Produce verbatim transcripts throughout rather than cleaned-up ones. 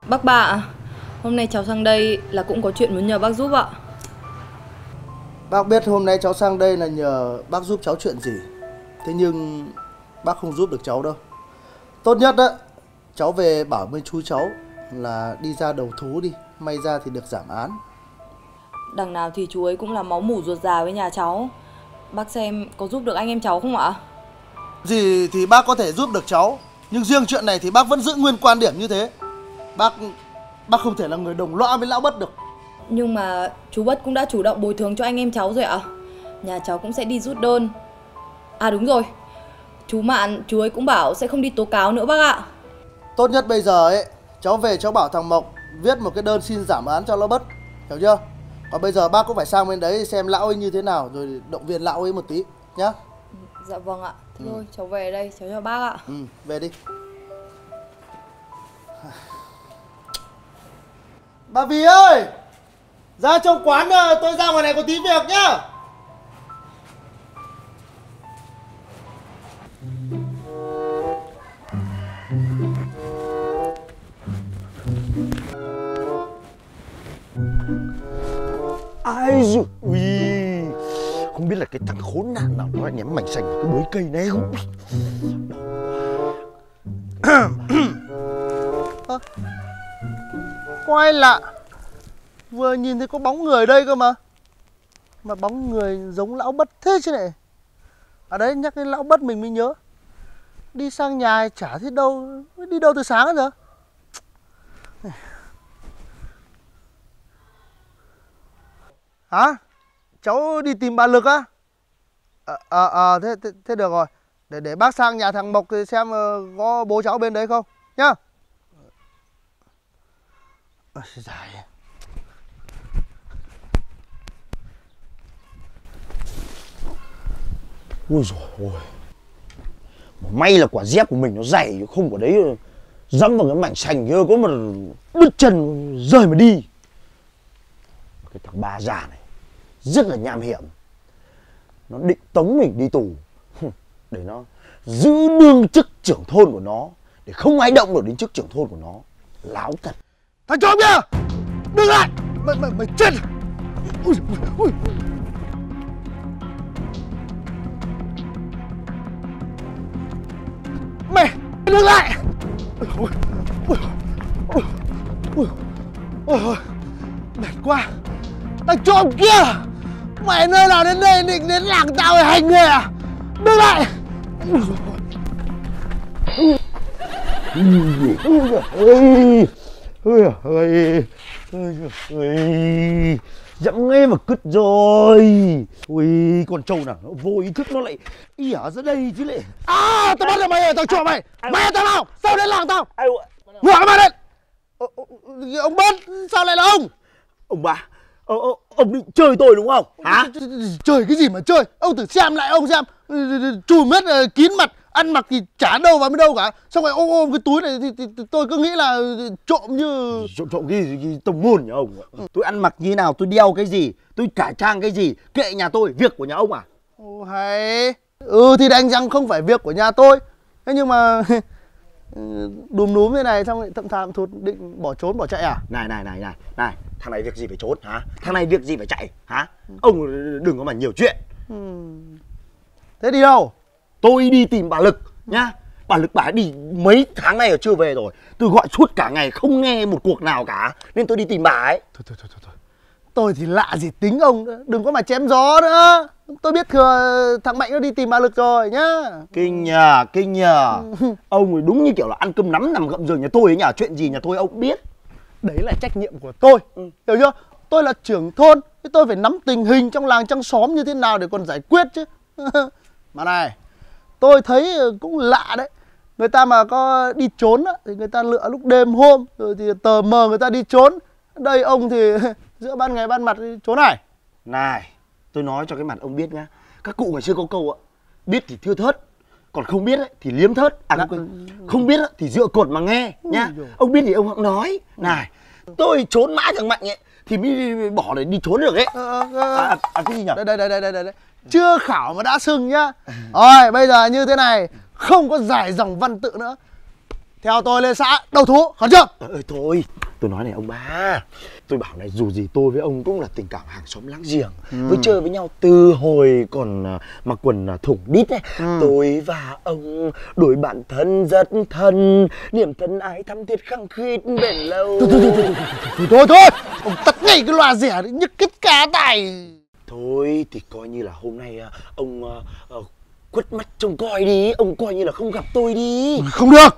Bác ba ạ, hôm nay cháu sang đây là cũng có chuyện muốn nhờ bác giúp ạ. Bác biết hôm nay cháu sang đây là nhờ bác giúp cháu chuyện gì. Thế nhưng bác không giúp được cháu đâu. Tốt nhất á, cháu về bảo với chú cháu là đi ra đầu thú đi, may ra thì được giảm án. Đằng nào thì chú ấy cũng là máu mủ ruột già với nhà cháu. Bác xem có giúp được anh em cháu không ạ? Gì thì bác có thể giúp được cháu, nhưng riêng chuyện này thì bác vẫn giữ nguyên quan điểm như thế. Bác Bác không thể là người đồng lõa với lão Bất được. Nhưng mà chú Bất cũng đã chủ động bồi thường cho anh em cháu rồi ạ. Nhà cháu cũng sẽ đi rút đơn. À đúng rồi, chú Mạn chú ấy cũng bảo sẽ không đi tố cáo nữa bác ạ. Tốt nhất bây giờ ấy, cháu về cháu bảo thằng Mộc viết một cái đơn xin giảm án cho lão Bất, hiểu chưa? Còn bây giờ bác cũng phải sang bên đấy xem lão ấy như thế nào rồi động viên lão ấy một tí nhá. Dạ vâng ạ. Thế ừ. thôi cháu về đây, cháu chào bác ạ. Ừ, về đi. Bà Vì ơi, ra trong quán, tôi ra ngoài này có tí việc nhá. Ai dồi ui, không biết là cái thằng khốn nạn nào nó lại ném mảnh sành vào cái bới cây này không. À, có ai lạ, vừa nhìn thấy có bóng người ở đây cơ mà. Mà bóng người giống lão Bất thế chứ này. À đấy, nhắc đến lão Bất mình mới nhớ, đi sang nhà chả thấy đâu, đi đâu từ sáng đến giờ. Hả? Cháu đi tìm bà Lực á? Ờ à, à, à, thế, thế thế được rồi. Để để bác sang nhà thằng Mộc thì xem uh, có bố cháu bên đấy không nhá. À, dài. Ôi dồi ôi, may là quả dép của mình nó dày, không có đấy dẫm vào cái mảnh sành kia có mà đứt chân rơi mà đi. Cái thằng ba già này rất là nham hiểm, nó định tống mình đi tù để nó giữ đương chức trưởng thôn của nó, để không ai động được đến chức trưởng thôn của nó. Láo thật. Thằng trộm kia, đừng lại, mày mày mày chết. Ui, ui, ui. Mày đừng lại. Ôi, ôi, ôi, ôi, ôi, ôi, mệt quá. Thằng trộm kia, mày nơi nào đến đây định đến làng tao để hành nghề à? Đừng lại. Dẫm nghe mà cứt rồi. Ui, con trâu nào nó vô ý thức nó lại ỉa ra đây chứ lại. À, tao bắt được mày rồi, thằng trộm mày. Mày tao nào? Sao đến làng tao? Ngửa cái mặt lên. Ông Bất, sao lại là ông? Ông bà, ờ, ờ, ông định chơi tôi đúng không? Hả? Chơi cái gì mà chơi? Ông thử xem lại ông xem. Chùm hết kín mặt, ăn mặc thì chả đâu vào mới đâu cả. Xong rồi ôm ôm cái túi này thì, thì, thì tôi cứ nghĩ là trộm như... Trộm trộm cái gì, cái tông môn nhà ông. Ừ. Tôi ăn mặc như nào, tôi đeo cái gì, tôi cải trang cái gì, kệ nhà tôi, việc của nhà ông à? Ồ hay. Ừ thì đành rằng không phải việc của nhà tôi. Thế nhưng mà đùm núm thế này xong lại thậm thàm thụt định bỏ trốn bỏ chạy à? Này này này này này, thằng này việc gì phải trốn hả? Thằng này việc gì phải chạy hả? Ông đừng có mà nhiều chuyện. Ừ. Thế đi đâu? Tôi đi tìm bà Lực nhá. Bà Lực bà đi mấy tháng nay ở chưa về rồi. Tôi gọi suốt cả ngày không nghe một cuộc nào cả, nên tôi đi tìm bà ấy. Thôi thôi thôi thôi. Tôi thì lạ gì tính ông nữa, đừng có mà chém gió nữa. Tôi biết thừa thằng Mạnh nó đi tìm bà Lực rồi nhá. Kinh nhờ, kinh nhờ. Ông ấy đúng như kiểu là ăn cơm nắm nằm gặm giường nhà tôi ấy nhờ. Chuyện gì nhà tôi ông biết. Đấy là trách nhiệm của tôi, ừ. Hiểu chưa? Tôi là trưởng thôn, tôi phải nắm tình hình trong làng trong xóm như thế nào để còn giải quyết chứ. Mà này, tôi thấy cũng lạ đấy. Người ta mà có đi trốn á, thì người ta lựa lúc đêm hôm, rồi thì tờ mờ người ta đi trốn. Đây ông thì giữa ban ngày ban mặt đi trốn này. Này, tôi nói cho cái mặt ông biết nhá. Các cụ ngày xưa có câu ạ, biết thì thưa thớt, còn không biết ấy, thì liếm thớt. À, không, không biết ấy, thì dựa cột mà nghe nhá. Ông biết thì ông hẵng nói. Này, tôi trốn mãi thằng Mạnh ấy thì mới bỏ để đi trốn được ấy. à, à, à, à, cái gì nhỉ? Đây đây đây đây đây đây. Chưa khảo mà đã sưng nhá. Rồi bây giờ như thế này, không có dài dòng văn tự nữa. theo tôi lên xã đầu thú, khẩn trương. Ơi thôi, tôi nói này ông ba, tôi bảo này, dù gì tôi với ông cũng là tình cảm hàng xóm láng giềng, ừ. với chơi với nhau từ hồi còn mặc quần thủng đít ấy. Ừ. Tôi và ông đối bạn thân rất thân, niềm thân ái thắm thiết khăng khít bền lâu. Thôi thôi thôi thôi thôi thôi, ông tắt ngay cái loa rẻ đấy, nhức cái cá tài. Thôi thì coi như là hôm nay ông uh, uh, quất mắt trông coi đi, ông coi như là không gặp tôi đi. Không được.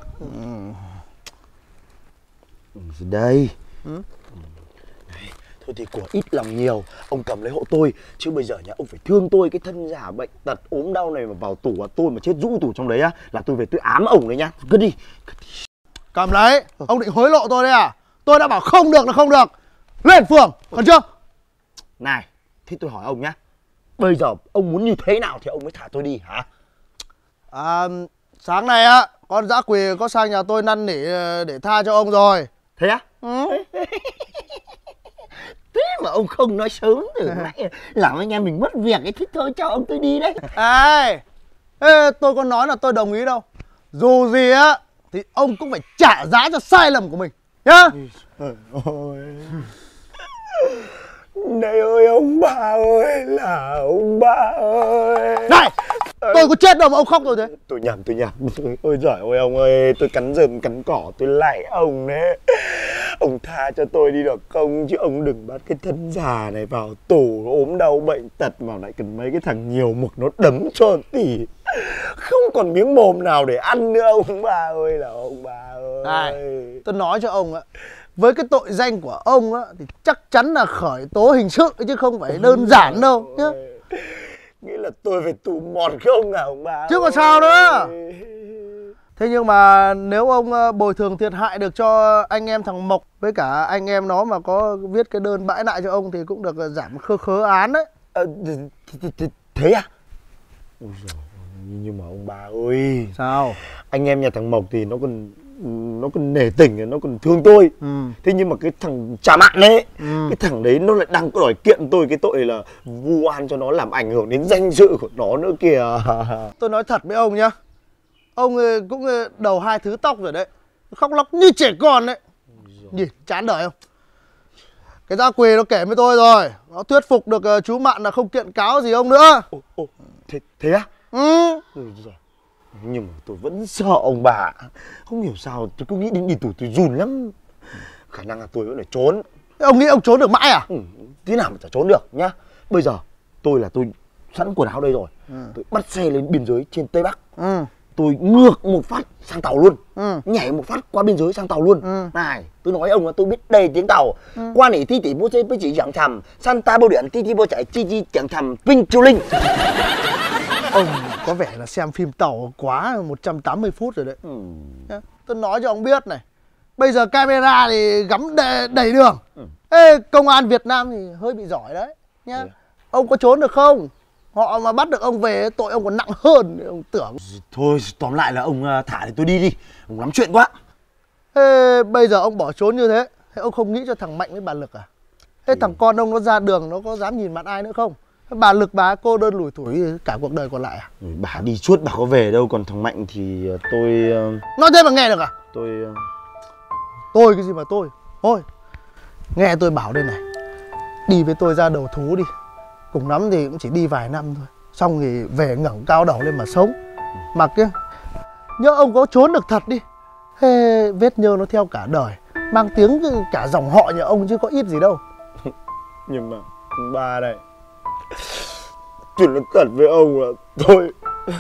Ừ. Đây. Ừ. Này, thôi thì của ít lòng nhiều, ông cầm lấy hộ tôi. Chứ bây giờ nhá, ông phải thương tôi, cái thân già bệnh tật ốm đau này mà vào tủ à, tôi mà chết rũ tủ trong đấy á, là tôi về tôi ám ông đấy nhá. Cứ đi. Cầm lấy, ông định hối lộ tôi đấy à? Tôi đã bảo không được là không được. Lên phường, còn chưa? Này, thế tôi hỏi ông nhá, bây giờ ông muốn như thế nào thì ông mới thả tôi đi hả? À, sáng nay á, con dã quỳ có sang nhà tôi năn nỉ để tha cho ông rồi. Thế á? Ừ. Thế mà ông không nói sớm từ nãy, làm anh em mình mất việc ấy, thích thôi cho ông tôi đi đấy. Ê, ê, tôi có nói là tôi đồng ý đâu. Dù gì á thì ông cũng phải trả giá cho sai lầm của mình nhá. Trời ơi. Này ơi ông bà ơi, là ông bà ơi. Này, tôi có chết đâu mà ông khóc rồi thế. Tôi nhầm, tôi nhầm. Ôi giời ơi ông ơi, tôi cắn rơm cắn cỏ, tôi lạy ông đấy. Ông tha cho tôi đi được không, chứ ông đừng bắt cái thân già này vào tù ốm đau bệnh tật mà lại cần mấy cái thằng nhiều mực nó đấm cho tỉ. Không còn miếng mồm nào để ăn nữa ông bà ơi, là ông bà ơi. Này, tôi nói cho ông ạ, với cái tội danh của ông á thì chắc chắn là khởi tố hình sự chứ không phải đơn giản đâu nhá. Nghĩa là tôi phải tù mọt không à ông bà? Chứ còn sao nữa. Thế nhưng mà nếu ông bồi thường thiệt hại được cho anh em thằng Mộc với cả anh em nó mà có viết cái đơn bãi lại cho ông thì cũng được giảm khơ khớ án đấy. À, thế à? Ôi giời, nhưng mà ông bà ơi. Sao? Anh em nhà thằng Mộc thì nó còn nó còn nể tình, nó còn thương tôi. Ừ. Thế nhưng mà cái thằng Trà Mạn ấy, ừ. cái thằng đấy nó lại đang có đòi kiện tôi cái tội là vu oan cho nó, làm ảnh hưởng đến danh dự của nó nữa kìa. Tôi nói thật với ông nhá, ông cũng đầu hai thứ tóc rồi đấy, khóc lóc như trẻ con đấy. Nhìn chán đời không? Cái dã quỳ nó kể với tôi rồi, nó thuyết phục được chú Mạn là không kiện cáo gì ông nữa. Ồ, ồ, thế, thế á? Ừ. Ôi giời. Nhưng mà tôi vẫn sợ ông bà. Không hiểu sao tôi cứ nghĩ đến đi tù tôi run lắm. Khả năng là tôi vẫn phải trốn. Thế ông nghĩ ông trốn được mãi à? Ừ, thế nào mà chả trốn được nhá. Bây giờ tôi là tôi sẵn quần áo đây rồi. Ừ. Tôi bắt xe lên biên giới trên Tây Bắc. Ừ. Tôi ngược một phát sang tàu luôn. Ừ. Nhảy một phát qua biên giới sang tàu luôn. Ừ. Này, tôi nói ông là tôi biết đầy tiếng tàu. Ừ. Qua nỉ thi tỷ bố chơi với chị chẳng thầm, Santa bô điện thi thi bô chạy chi chi chẳng thầm Vinh Triều Linh. Ông có vẻ là xem phim tàu quá một trăm tám mươi phút rồi đấy. Ừ. Tôi nói cho ông biết này, bây giờ camera thì gắm đầy, đầy đường. Ừ. Ê, công an Việt Nam thì hơi bị giỏi đấy nhá. Ừ. Ông có trốn được không? Họ mà bắt được ông về tội ông còn nặng hơn, ông tưởng. Thôi tóm lại là ông thả thì tôi đi đi, ông lắm chuyện quá. Thế bây giờ ông bỏ trốn như thế, thế ông không nghĩ cho thằng Mạnh với bà Lực à? Thế ừ. thằng con ông nó ra đường nó có dám nhìn mặt ai nữa không? Bà Lực bà cô đơn lủi thủi cả cuộc đời còn lại à? Ừ, bà đi suốt bà có về đâu, còn thằng Mạnh thì tôi... Nói thế mà nghe được à? Tôi... Tôi cái gì mà tôi? Thôi, nghe tôi bảo đây này, đi với tôi ra đầu thú đi. Cùng lắm thì cũng chỉ đi vài năm thôi, xong thì về ngẩng cao đầu lên mà sống. Mà kia, nhớ ông có trốn được thật đi, thế vết nhơ nó theo cả đời, mang tiếng cả dòng họ nhà ông chứ có ít gì đâu. Nhưng mà ba này, tôi nói thật với ông là tôi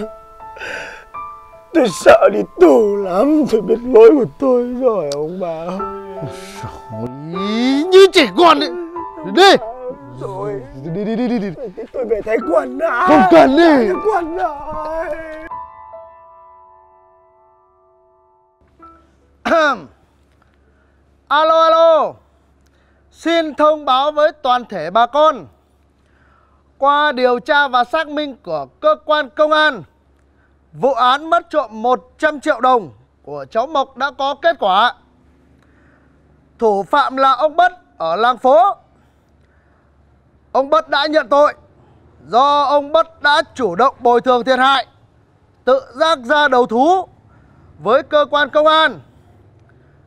tôi sợ đi tù lắm, tôi biết lỗi của tôi rồi ông bà. Ôi, như trẻ con đấy. Đi rồi, đi đi đi đi đi. Tôi về Thái Quân đã. Không cần đi. Thái Quân rồi. Alo alo, xin thông báo với toàn thể bà con, qua điều tra và xác minh của cơ quan công an, vụ án mất trộm một trăm triệu đồng của cháu Mộc đã có kết quả. Thủ phạm là ông Bất ở làng phố. Ông Bất đã nhận tội do ông Bất đã chủ động bồi thường thiệt hại, tự giác ra đầu thú với cơ quan công an.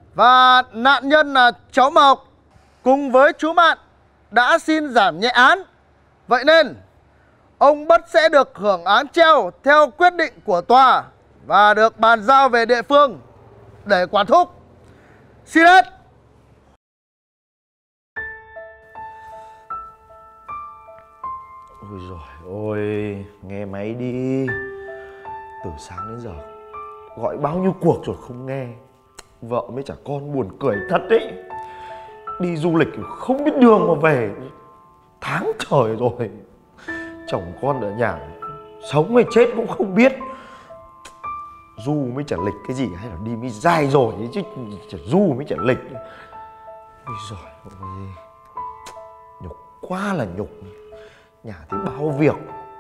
Và nạn nhân là cháu Mộc cùng với chú Mạn đã xin giảm nhẹ án. Vậy nên ông Bất sẽ được hưởng án treo theo quyết định của tòa và được bàn giao về địa phương để quản thúc. Xin hết. Ôi giời ôi, nghe máy đi. Từ sáng đến giờ gọi bao nhiêu cuộc rồi không nghe. Vợ mới chả con buồn cười thật đấy. Đi du lịch không biết đường mà về. Tháng trời rồi. Chồng con ở nhà sống hay chết cũng không biết. Du mới chả lịch cái gì, hay là đi mới dài rồi chứ chả du mới chả lịch. Ôi giời ơi, nhục quá là nhục. Nhà thì bao việc.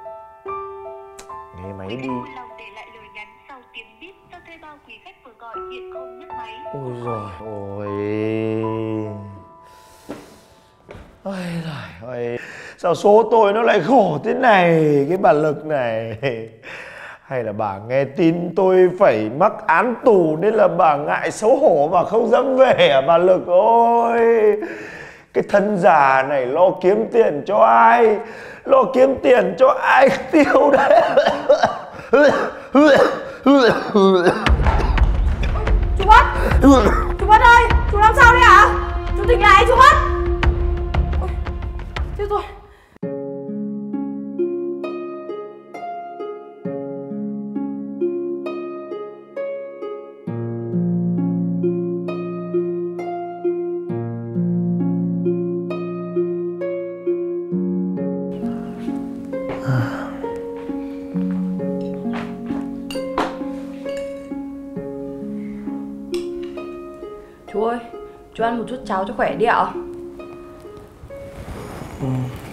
Nghe máy đi. Ôi giời ôi. Ôi giời ơi, sao số tôi nó lại khổ thế này, cái bà Lực này. Hay là bà nghe tin tôi phải mắc án tù nên là bà ngại xấu hổ mà không dám về à bà Lực ơi. Cái thân già này lo kiếm tiền cho ai, lo kiếm tiền cho ai tiêu đấy. Chú Bất, chú Bất ơi, chú làm sao đấy ạ? Chú tỉnh lại chú Bất. Ôi, chết rồi. Chú ơi, chú ăn một chút cháo cho khỏe đi ạ. Ừ.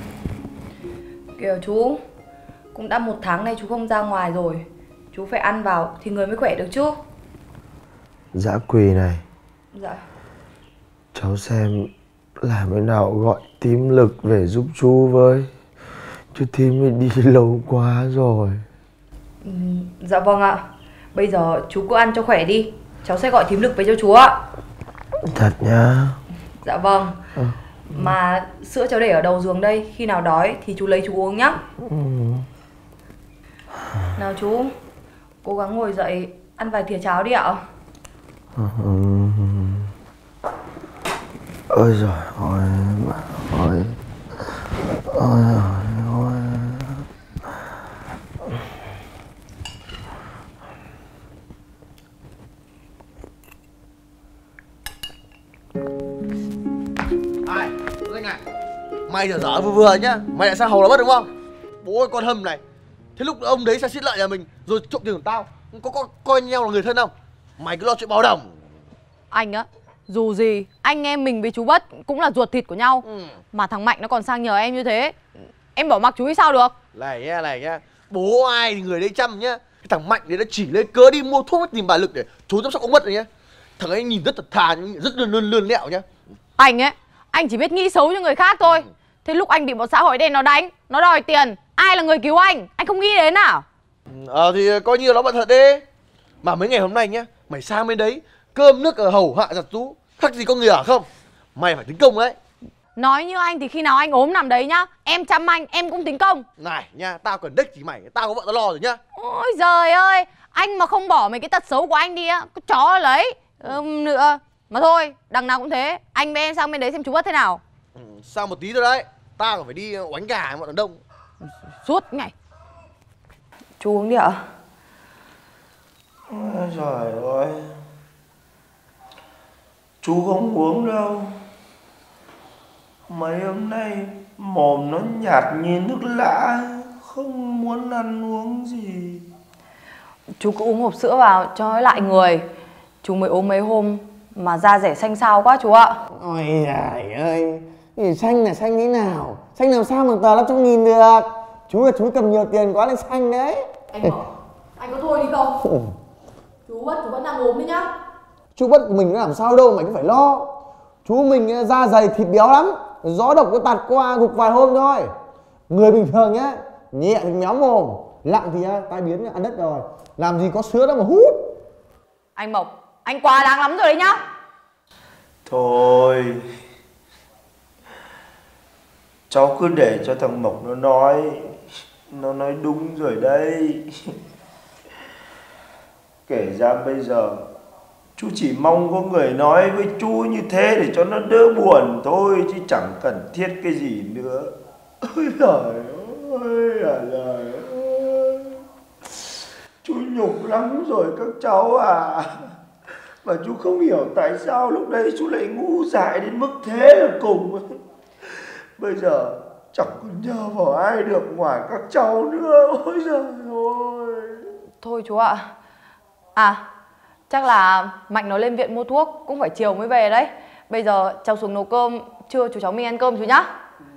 Kìa chú, cũng đã một tháng nay chú không ra ngoài rồi. Chú phải ăn vào thì người mới khỏe được chứ. Dã Quỳ này. Dạ. Cháu xem làm thế nào gọi Tím Lực về giúp chú với. Chứ Tím mới đi lâu quá rồi. Ừ, dạ vâng ạ. Bây giờ chú cứ ăn cho khỏe đi. Cháu sẽ gọi Thím Lực về cho chú ạ. Thật nhá. Dạ vâng. Ừ. Mà sữa cháu để ở đầu giường đây. Khi nào đói thì chú lấy chú uống nhá. Ừ. Nào chú, cố gắng ngồi dậy ăn vài thìa cháo đi ạ. Ừ. Ôi giời ôi, ôi, ôi, ôi. Ai, Anh này, mày dở dở vừa vừa nhá. Mày lại sang hầu nó Bất đúng không? Bố ơi con hâm này. Thế lúc ông đấy sang xiết lại nhà mình rồi trộm tiền của tao, có, có coi nhau là người thân không? Mày cứ lo chuyện báo đồng. Anh á, dù gì anh em mình với chú Bất cũng là ruột thịt của nhau. Ừ. Mà thằng Mạnh nó còn sang nhờ em như thế, em bỏ mặc chú ấy sao được? Này nhá, này nhá, bố ai thì người đấy chăm nhá. Cái thằng Mạnh đấy nó chỉ lấy cớ đi mua thuốc tìm bà Lực để chú chăm sóc ông Bất rồi nhá. Thằng ấy nhìn rất thật thà, rất lươn lươn lươn lẹo nhá. Anh ấy, anh chỉ biết nghĩ xấu cho người khác thôi. Ừ. Thế lúc anh bị bọn xã hội đen nó đánh, nó đòi tiền, ai là người cứu anh? Anh không nghĩ đến nào? Ờ thì coi như nó bận thật đi. Mà mấy ngày hôm nay nhá, mày sang bên đấy cơm nước ở hầu hạ giặt rũ, khác gì có người ở không? Mày phải tính công đấy. Nói như anh thì khi nào anh ốm nằm đấy nhá, em chăm anh, em cũng tính công. Này nha, tao cần đích thì mày, tao có vợ tao lo rồi nhá. Ôi giời ơi, anh mà không bỏ mấy cái tật xấu của anh đi á, có chó lấy. Ừm, nữa. Mà thôi, đằng nào cũng thế, anh với em sang bên đấy xem chú Bất thế nào. Ừ, sao một tí thôi đấy, tao còn phải đi oánh gà với bọn đàn đông. Suốt ngày. Chú uống đi ạ. Ôi trời ơi, chú không uống đâu. Mấy hôm nay mồm nó nhạt như nước lã, không muốn ăn uống gì. Chú cứ uống hộp sữa vào cho nó lại người. Chú mới ốm mấy hôm mà da rẻ xanh xao quá chú ạ. Ôi giời ơi, thì xanh là xanh thế nào? Xanh làm sao mà tờ năm trăm nghìn được? Chú là chú cầm nhiều tiền quá lên xanh đấy. Anh bảo, anh có thôi đi không? Chú Bất chú vẫn đang ốm đấy nhá. Chú Bất của mình nó làm sao đâu mà anh phải lo. Chú mình da dày thịt béo lắm, gió độc nó tạt qua gục vài hôm thôi. Người bình thường nhá, nhẹ thì méo mồm, nặng thì tai biến ăn đất rồi. Làm gì có sữa đâu mà hút. Anh Mộc, anh quá đáng lắm rồi đấy nhá. Thôi, cháu cứ để cho thằng Mộc nó nói. Nó nói đúng rồi đây. Kể ra bây giờ chú chỉ mong có người nói với chú như thế để cho nó đỡ buồn thôi, chứ chẳng cần thiết cái gì nữa. Ôi trời ơi là trời ơi. Chú nhục lắm rồi các cháu à. Mà chú không hiểu tại sao lúc đấy chú lại ngu dại đến mức thế là cùng. Bây giờ chẳng còn nhờ vào ai được ngoài các cháu nữa. Ôi trời ơi. Thôi chú ạ. À, chắc là Mạnh nó lên viện mua thuốc, cũng phải chiều mới về đấy. Bây giờ cháu xuống nấu cơm, trưa chú cháu mình ăn cơm chú nhá.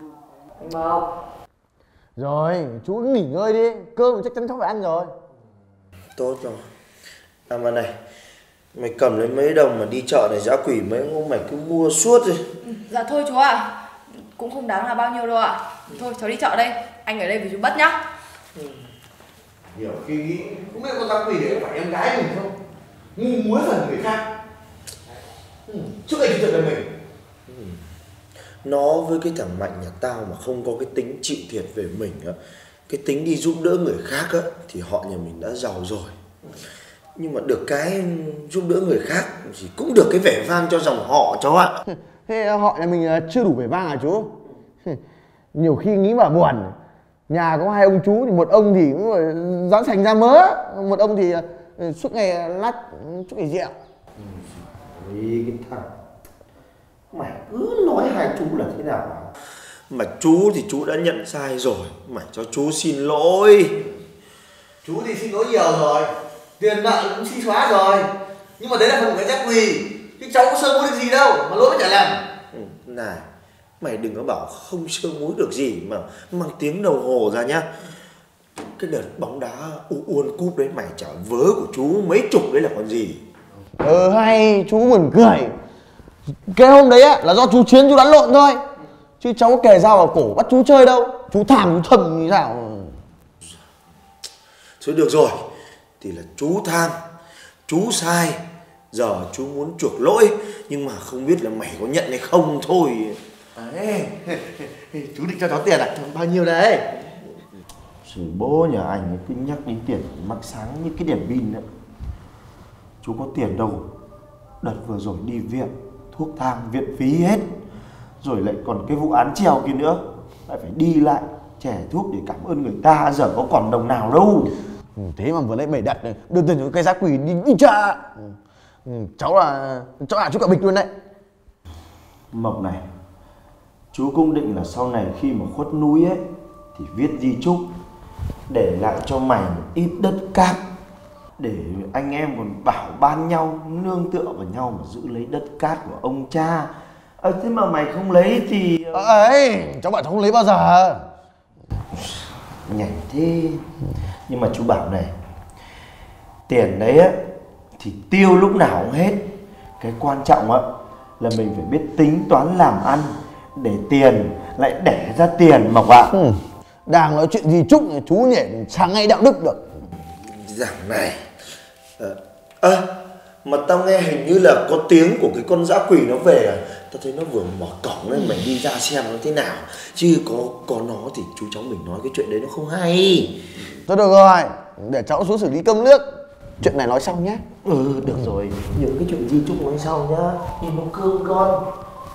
Rồi, chú cứ nghỉ ngơi đi, cơm thì chắc chắn cháu phải ăn rồi. Tốt rồi. À mà này, mày cầm lấy mấy đồng mà đi chợ này dã quỷ mấy ông mày cứ mua suốt rồi. Dạ thôi chú ạ, cũng không đáng là bao nhiêu đâu ạ. Thôi cháu đi chợ đây, anh ở đây với chú Bất nhá. Nhiều khi nghĩ, không biết con dã quỷ đấy có phải em gái mình không? Ngu muối phần người khác. Ừ, trước đây chuyện là mình. Nó với cái thằng Mạnh nhà tao mà không có cái tính chịu thiệt về mình á, cái tính đi giúp đỡ người khác á, thì họ nhà mình đã giàu rồi. Nhưng mà được cái giúp đỡ người khác thì cũng được cái vẻ vang cho dòng họ cháu ạ. Thế họ nhà mình chưa đủ vẻ vang à chú? Nhiều khi nghĩ mà buồn. Nhà có hai ông chú thì một ông thì dán sành ra mớ, một ông thì suốt ngày lát suốt ngày rượu. Ôi cái thằng mày cứ nói hai chú là thế nào mà chú thì chú đã nhận sai rồi, mày cho chú xin lỗi. Chú thì xin lỗi nhiều rồi, tiền nợ cũng xin xóa rồi, nhưng mà đấy là phần của cái dã quỷ, chứ cháu có sơ muối được gì đâu mà lỗi mới chả làm. Ừ, này mày đừng có bảo không sơ múi được gì mà mang tiếng đầu hồ ra nhá. Cái đợt bóng đá u uôn cúp đấy mày trả vớ của chú mấy chục đấy là còn gì. Ờ hay, chú buồn cười. Cái hôm đấy á là do chú Chiến chú đánh lộn thôi, chứ cháu có kề dao vào cổ bắt chú chơi đâu. Chú thảm chú thầm như sao. Thôi được rồi, thì là chú tham, chú sai, giờ chú muốn chuộc lỗi, nhưng mà không biết là mày có nhận hay không thôi. Đấy, chú định cho cháu tiền à? Bao nhiêu đấy? Sự bố nhà anh cứ nhắc đến tiền mắc sáng như cái đèn pin nữa. Chú có tiền đâu. Đợt vừa rồi đi viện, thuốc thang viện phí hết. Rồi lại còn cái vụ án treo kia nữa, lại phải đi lại chẻ thuốc để cảm ơn người ta, giờ có còn đồng nào đâu. Ừ, thế mà vừa lấy bể đặt này, đưa tiền cho cái dã quỷ đi, đi chợ. Ừ, cháu là cháu là chú cả bịch luôn đấy. Mộc này, chú cũng định là sau này khi mà khuất núi ấy thì viết di chúc để lại cho mày một ít đất cát, để anh em còn bảo ban nhau nương tựa vào nhau mà giữ lấy đất cát của ông cha. À, thế mà mày không lấy thì... À, ấy, cháu bảo cháu không lấy bao giờ. Nhảy thế. Nhưng mà chú bảo này, tiền đấy á thì tiêu lúc nào cũng hết. Cái quan trọng á là mình phải biết tính toán làm ăn, để tiền lại đẻ ra tiền Mộc ạ. Ừ, đang nói chuyện gì chúc chú nhỉ, sáng ngay đạo đức được. Giảng này. Ơ, à, à, mà tao nghe hình như là có tiếng của cái con dã quỷ nó về à. Tao thấy nó vừa mở cổng lên, mày đi ra xem nó thế nào. Chứ có có nó thì chú cháu mình nói cái chuyện đấy nó không hay. Thôi được rồi, để cháu xuống xử lý cơm nước. Chuyện này nói sau nhé. Ừ, được rồi, những cái chuyện di chúc nói sau nhá. Đi nấu cơm con.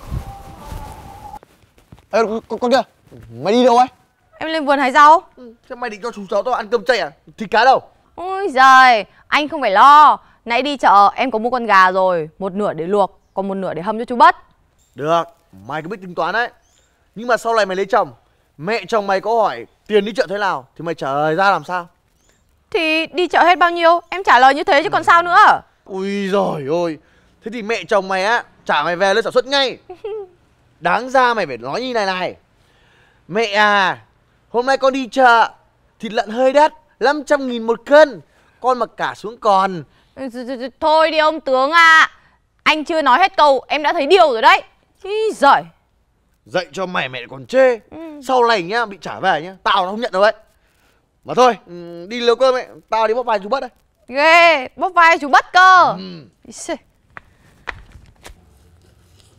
Ê, con, con kia, mày đi đâu ấy? Em lên vườn hái rau. Ừ, thế mày định cho chú cháu tao ăn cơm chay à? Thịt cá đâu? Ôi giời, anh không phải lo. Nãy đi chợ em có mua con gà rồi, một nửa để luộc, còn một nửa để hâm cho chú Bất. Được, mày cứ biết tính toán đấy. Nhưng mà sau này mày lấy chồng, mẹ chồng mày có hỏi tiền đi chợ thế nào thì mày trả lời ra làm sao? Thì đi chợ hết bao nhiêu, em trả lời như thế chứ còn sao nữa. Ui giời ơi, thế thì mẹ chồng mày á trả mày về lên sản xuất ngay. Đáng ra mày phải nói như này này: mẹ à, hôm nay con đi chợ, thịt lợn hơi đắt, năm trăm nghìn một cân, con mặc cả xuống còn. Thôi đi ông tướng à, anh chưa nói hết câu em đã thấy điều rồi đấy. Ý giời. Dạy cho mày mẹ còn chê. Ừ. Sau này nhá, bị trả về nhá, tao nó không nhận đâu đấy. Mà thôi, đi nấu cơm ấy, tao đi bóc vai chú Bất đây. Ghê, bóc vai chú Bất cơ. Ừ.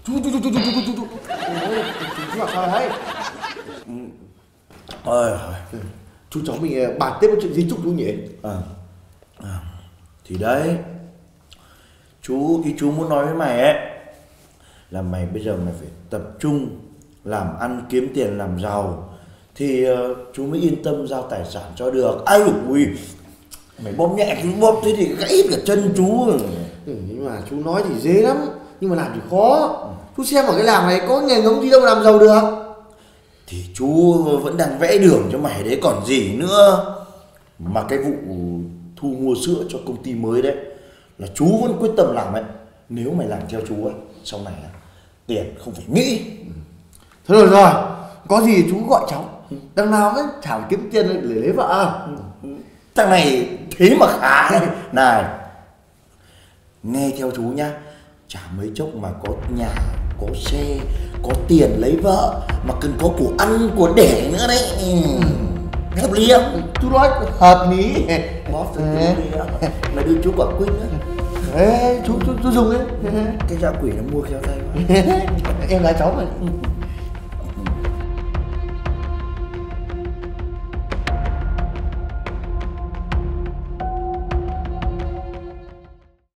Chú chú chú chú chú chú chú chú chú làm sao đấy? Ôi, Chú cháu mình bàn tiếp với chuyện gì chúc chú nhỉ? à, à, thì đấy, chú ý chú muốn nói với mày ấy là mày bây giờ mày phải tập trung làm ăn kiếm tiền làm giàu thì uh, chú mới yên tâm giao tài sản cho được. Ai ui, mày bóp nhẹ chú bóp thế thì gãy cả chân chú. Ừ, nhưng mà chú nói thì dễ lắm, nhưng mà làm thì khó. Chú xem ở cái làng này có nghề ngỗng gì đâu mà làm giàu được. Thì chú vẫn đang vẽ đường cho mày đấy còn gì nữa. Mà cái vụ thu mua sữa cho công ty mới đấy là chú vẫn quyết tâm làm ấy. Nếu mày làm theo chú ấy, sau này tiền không phải nghĩ. Thôi rồi rồi, có gì chú gọi cháu. Đằng nào ấy chả phải kiếm tiền để lấy vợ. Thằng này thế mà khá đấy. Này, nghe theo chú nhá, chả mấy chốc mà có nhà, có xe, có tiền lấy vợ, mà cần có của ăn, của đẻ nữa đấy. Hợp lý không? Chú nói hợp lý. Bóp cho chú đi ạ. Là đưa chú quả quýt nữa. Ê, chú, chú, chú dùng ấy. Cái dao quỷ nó mua khéo tay quá. Em gái cháu mà.